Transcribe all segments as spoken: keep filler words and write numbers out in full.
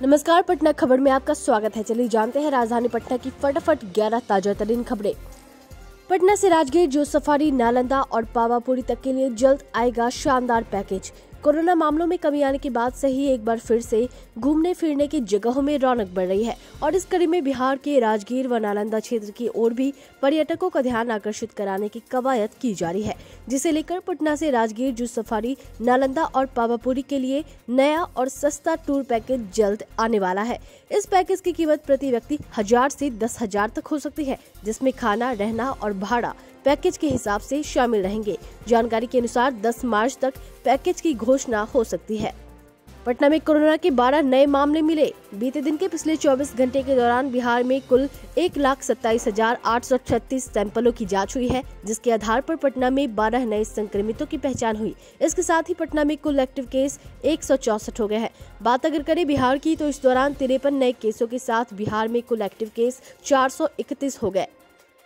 नमस्कार, पटना खबर में आपका स्वागत है। चलिए जानते हैं राजधानी पटना की फटाफट ग्यारह ताजा तरीन खबरें। पटना से राजगीर, जो सफारी, नालंदा और पावापुरी तक के लिए जल्द आएगा शानदार पैकेज। कोरोना मामलों में कमी आने के बाद से ही एक बार फिर से घूमने फिरने की जगहों में रौनक बढ़ रही है और इस कड़ी में बिहार के राजगीर व नालंदा क्षेत्र की ओर भी पर्यटकों का ध्यान आकर्षित कराने की कवायद की जा रही है, जिसे लेकर पटना से राजगीर, जू सफारी, नालंदा और पावापुरी के लिए नया और सस्ता टूर पैकेज जल्द आने वाला है। इस पैकेज की कीमत प्रति व्यक्ति हजार से दस हजार तक हो सकती है, जिसमें खाना, रहना और भाड़ा पैकेज के हिसाब से शामिल रहेंगे। जानकारी के अनुसार दस मार्च तक पैकेज की घोषणा हो सकती है। पटना में कोरोना के बारह नए मामले मिले। बीते दिन के पिछले चौबीस घंटे के दौरान बिहार में कुल एक लाख सत्ताईस हजार आठ सौ छत्तीस सैंपलों की जांच हुई है, जिसके आधार पर पटना में बारह नए संक्रमितों की पहचान हुई। इसके साथ ही पटना में कुल एक्टिव केस एक सौ चौसठ हो गए हैं। बात अगर करें बिहार की, तो इस दौरान तिरपन नए केसों के साथ बिहार में कुल एक्टिव केस चार सौ इकतीस हो गए।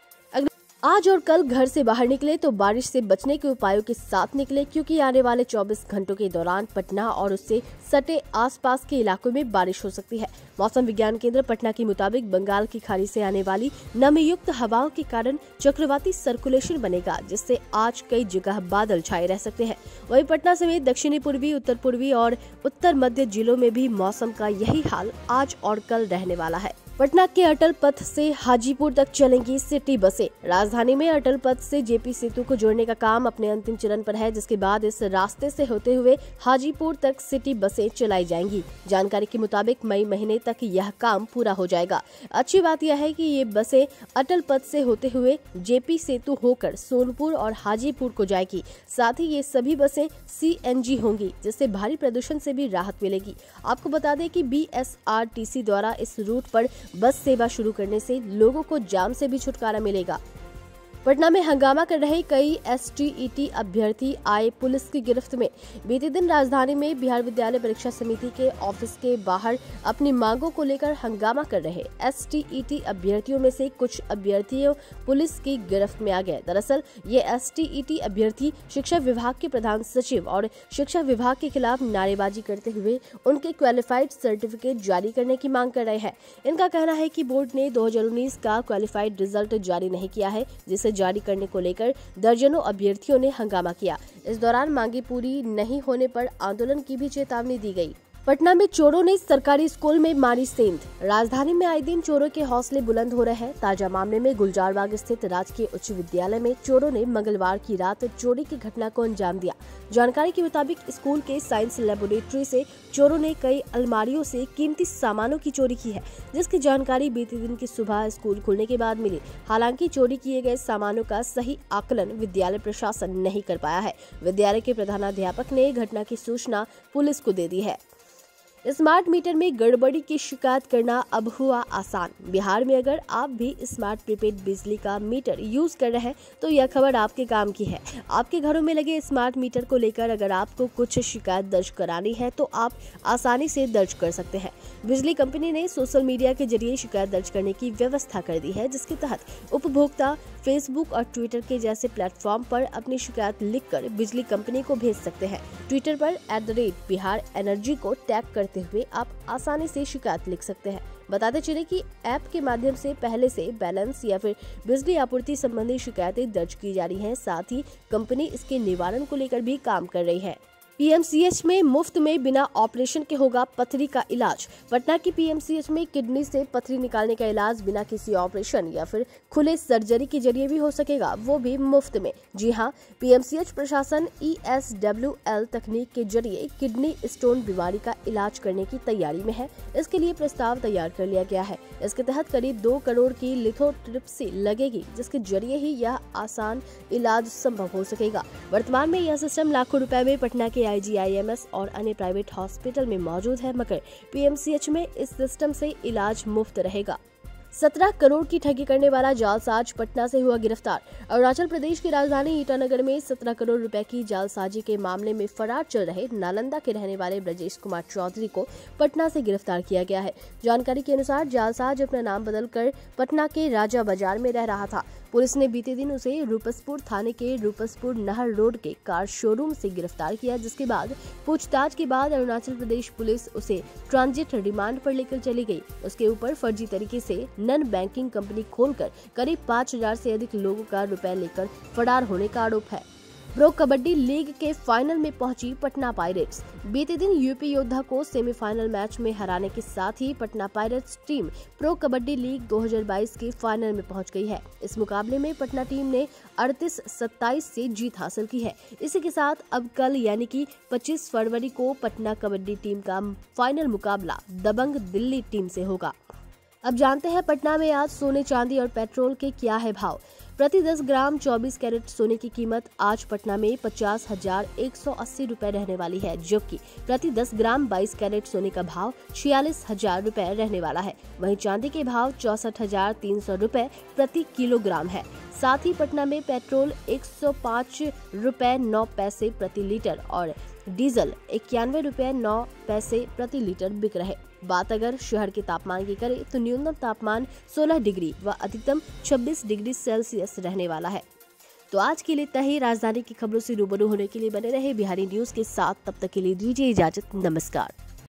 आज और कल घर से बाहर निकले तो बारिश से बचने के उपायों के साथ निकले, क्योंकि आने वाले चौबीस घंटों के दौरान पटना और उससे सटे आसपास के इलाकों में बारिश हो सकती है। मौसम विज्ञान केंद्र पटना के मुताबिक बंगाल की खाड़ी से आने वाली नमीयुक्त हवाओं के कारण चक्रवाती सर्कुलेशन बनेगा, जिससे आज कई जगह बादल छाए रह सकते हैं। वहीं पटना समेत दक्षिणी पूर्वी, उत्तर पूर्वी और उत्तर मध्य जिलों में भी मौसम का यही हाल आज और कल रहने वाला है। पटना के अटल पथ से हाजीपुर तक चलेंगी सिटी बसें। राजधानी में अटल पथ से जेपी सेतु को जोड़ने का काम अपने अंतिम चरण पर है, जिसके बाद इस रास्ते से होते हुए हाजीपुर तक सिटी बसें चलाई जाएंगी। जानकारी के मुताबिक मई महीने तक यह काम पूरा हो जाएगा। अच्छी बात यह है कि ये बसें अटल पथ से होते हुए जेपी सेतु होकर सोनपुर और हाजीपुर को जाएगी। साथ ही ये सभी बसें सीएनजी होंगी, जिससे भारी प्रदूषण से भी राहत मिलेगी। आपको बता दें कि बीएसआरटीसी द्वारा इस रूट पर बस सेवा शुरू करने से लोगों को जाम से भी छुटकारा मिलेगा। पटना में हंगामा कर रहे कई एसटीईटी अभ्यर्थी आए पुलिस की गिरफ्त में। बीते दिन राजधानी में बिहार विद्यालय परीक्षा समिति के ऑफिस के बाहर अपनी मांगों को लेकर हंगामा कर रहे एसटीईटी अभ्यर्थियों में से कुछ अभ्यर्थियों पुलिस की गिरफ्त में आ गए। दरअसल ये एसटीईटी अभ्यर्थी शिक्षा विभाग के प्रधान सचिव और शिक्षा विभाग के खिलाफ नारेबाजी करते हुए उनके क्वालिफाइड सर्टिफिकेट जारी करने की मांग कर रहे हैं। इनका कहना है कि बोर्ड ने दो हजार उन्नीस का क्वालिफाइड रिजल्ट जारी नहीं किया है, जिसे जारी करने को लेकर दर्जनों अभ्यर्थियों ने हंगामा किया। इस दौरान मांगे पूरी नहीं होने पर आंदोलन की भी चेतावनी दी गई। पटना में चोरों ने सरकारी स्कूल में मारी सेंध। राजधानी में आए दिन चोरों के हौसले बुलंद हो रहे हैं। ताजा मामले में गुलजारबाग स्थित राजकीय उच्च विद्यालय में चोरों ने मंगलवार की रात चोरी की घटना को अंजाम दिया। जानकारी के मुताबिक स्कूल के साइंस लेबोरेटरी से चोरों ने कई अलमारियों से कीमती सामानों की चोरी की है, जिसकी जानकारी बीते दिन की सुबह स्कूल खुलने के बाद मिली। हालांकि चोरी किए गए सामानों का सही आकलन विद्यालय प्रशासन नहीं कर पाया है। विद्यालय के प्रधानाध्यापक ने घटना की सूचना पुलिस को दे दी है। स्मार्ट मीटर में गड़बड़ी की शिकायत करना अब हुआ आसान। बिहार में अगर आप भी स्मार्ट प्रीपेड बिजली का मीटर यूज कर रहे हैं तो यह खबर आपके काम की है। आपके घरों में लगे स्मार्ट मीटर को लेकर अगर आपको कुछ शिकायत दर्ज करानी है तो आप आसानी से दर्ज कर सकते हैं। बिजली कंपनी ने सोशल मीडिया के जरिए शिकायत दर्ज करने की व्यवस्था कर दी है, जिसके तहत उपभोक्ता फेसबुक और ट्विटर के जैसे प्लेटफॉर्म पर अपनी शिकायत लिखकर बिजली कंपनी को भेज सकते हैं। ट्विटर पर at the rate Bihar energy को टैग करते हुए आप आसानी से शिकायत लिख सकते हैं। बताते चले कि ऐप के माध्यम से पहले से बैलेंस या फिर बिजली आपूर्ति संबंधी शिकायतें दर्ज की जा रही हैं। साथ ही कंपनी इसके निवारण को लेकर भी काम कर रही है। पीएमसीएच में मुफ्त में बिना ऑपरेशन के होगा पथरी का इलाज। पटना की पीएमसीएच में किडनी से पथरी निकालने का इलाज बिना किसी ऑपरेशन या फिर खुले सर्जरी के जरिए भी हो सकेगा, वो भी मुफ्त में। जी हां, पीएमसीएच प्रशासन ईएसडब्ल्यूएल तकनीक के जरिए किडनी स्टोन बीमारी का इलाज करने की तैयारी में है। इसके लिए प्रस्ताव तैयार कर लिया गया है। इसके तहत करीब दो करोड़ की लिथोट्रिप्सी लगेगी, जिसके जरिए ही यह आसान इलाज संभव हो सकेगा। वर्तमान में यह सिस्टम लाखों रुपए में पटना के आईजीआईएमएस और अन्य प्राइवेट हॉस्पिटल में मौजूद है, मगर पीएमसीएच में इस सिस्टम से इलाज मुफ्त रहेगा। सत्रह करोड़ की ठगी करने वाला जालसाज पटना से हुआ गिरफ्तार। अरुणाचल प्रदेश की राजधानी ईटानगर में सत्रह करोड़ रुपए की जालसाजी के मामले में फरार चल रहे नालंदा के रहने वाले ब्रजेश कुमार चौधरी को पटना से गिरफ्तार किया गया है। जानकारी के अनुसार जालसाज अपना नाम बदलकर पटना के राजा बाजार में रह रहा था। पुलिस ने बीते दिन उसे रूपसपुर थाने के रूपसपुर नहर रोड के कार शोरूम से गिरफ्तार किया, जिसके बाद पूछताछ के बाद अरुणाचल प्रदेश पुलिस उसे ट्रांजिट रिमांड पर लेकर चली गई। उसके ऊपर फर्जी तरीके से नन बैंकिंग कंपनी खोलकर करीब पाँच हजार से अधिक लोगों का रुपए लेकर फरार होने का आरोप है। प्रो कबड्डी लीग के फाइनल में पहुंची पटना पायरेट्स। बीते दिन यूपी योद्धा को सेमीफाइनल मैच में हराने के साथ ही Patna pirates team pro kabaddi league दो हज़ार बाईस के फाइनल में पहुंच गई है। इस मुकाबले में पटना टीम ने अड़तीस सत्ताईस से जीत हासिल की है। इसी के साथ अब कल यानी कि पच्चीस फरवरी को पटना कबड्डी टीम का फाइनल मुकाबला दबंग दिल्ली टीम से होगा। अब जानते हैं पटना में आज सोने, चांदी और पेट्रोल के क्या है भाव। प्रति दस ग्राम चौबीस कैरेट सोने की कीमत आज पटना में पचास हजार एक सौ अस्सी रूपए रहने वाली है, जबकि प्रति दस ग्राम बाईस कैरेट सोने का भाव छियालीस हजार रूपए रहने वाला है। वहीं चांदी के भाव चौसठ हजार तीन सौ रूपए प्रति किलोग्राम है। साथ ही पटना में पेट्रोल एक सौ पाँच रूपए नौ पैसे प्रति लीटर और डीजल इक्यानवे रूपए नौ पैसे प्रति लीटर बिक रहे। बात अगर शहर के तापमान की करें तो न्यूनतम तापमान सोलह डिग्री व अधिकतम छब्बीस डिग्री सेल्सियस रहने वाला है। तो आज के लिए इतना ही। राजधानी की खबरों से रूबरू होने के लिए बने रहे बिहारी न्यूज के साथ। तब तक के लिए दीजिए इजाजत। नमस्कार।